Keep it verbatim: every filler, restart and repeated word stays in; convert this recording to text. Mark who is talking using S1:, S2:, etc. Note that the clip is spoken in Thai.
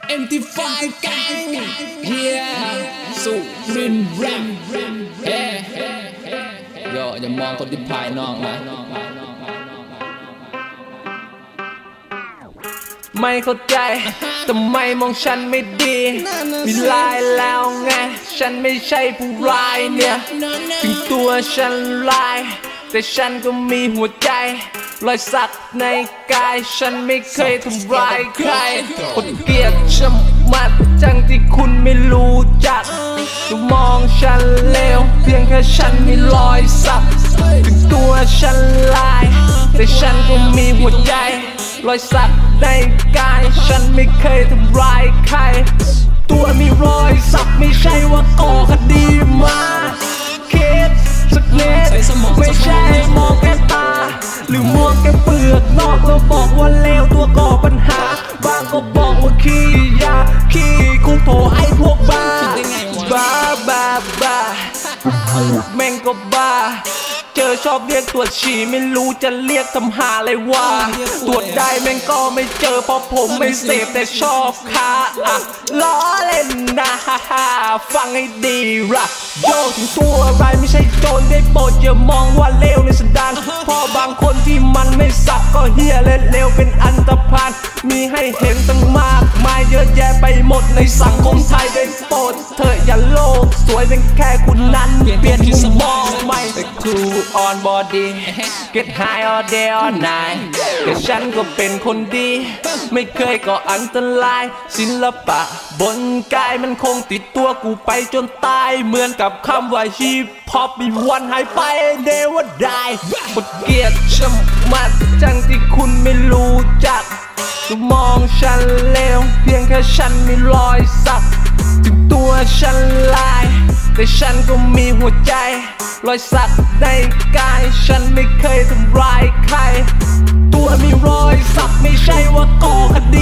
S1: เอ็ม ที ไฟว์ gang yeah สุรินทร์แรปเฮ้โยอย่ามองคนที่ภายนอกนะ
S2: ไม่เข้าใจทำไมมองฉันไม่ดีมีลายแล้วไงฉันไม่ใช่ผู้ร้ายเนี่ยถึงตัวฉันลายแต่ฉันก็มีหัวใจรอยสักในกายฉันไม่เคยทำร้ายใครคนเกลียดชะมัดจังที่คุณไม่รู้จักดูมองฉันเลวเพียงแค่ฉันมีรอยสักถึงตัวฉันลายแต่ฉันก็มีหัวใจรอยสักในกายฉันไม่เคยทำร้ายใครตัวมีรอยสักไม่ใช่ว่าก่อคดีมาคิดสักนิดไม่ใช่มองแค่ตาหรือมองแค่เปลือกนอกแล้วบอกว่าเลวตัวก่อปัญหาบางก็บอกว่าขี้ยาขี้คุกโถไอ้พวกบ้าบ้าบ้าบ้าแม่งก็บ้าเจอชอบเรียกตรวจฉี่ไม่รู้จะเรียกทำหาอะไรว่าตรวจได้แม่งก็ไม่เจอเพราะผมไม่เสพแต่ชอบค้าอ่ะล้อเล่นนะฮ่าฮ่าฟังให้ดีละโยถึงตัวอะไรไม่ใช่โจรได้โปรดอย่ามองว่าเลวในสันดานเพราะบางคนที่มันไม่สักก็เฮี้ยและเลวเป็นอันตรพานมีให้เห็นตั้งมากมายเยอะแยะไปหมดในสังคมไทยได้โปรดเธออย่าโลกสวยเป็นแค่คุณนั้นเปลี่ยนมุมมองใหม่แต่คูon body get high all day all night แต่ฉันก็เป็นคนดีไม่เคยก่ออันตรายศิลปะบนกายมันคงติดตัวกูไปจนตายเหมือนกับคำว่าฮิปฮอปมีวันหายไป never die หมดเกียรติชะมัดจังที่คุณไม่รู้จักดูมองฉันเลวเพียงแค่ฉันมีรอยสักถึงตัวฉันลายแต่ฉันก็มีหัวใจรอยสักในกายฉันไม่เคยทำร้ายใครตัวมีรอยสักไม่ใช่ว่าก่อคดี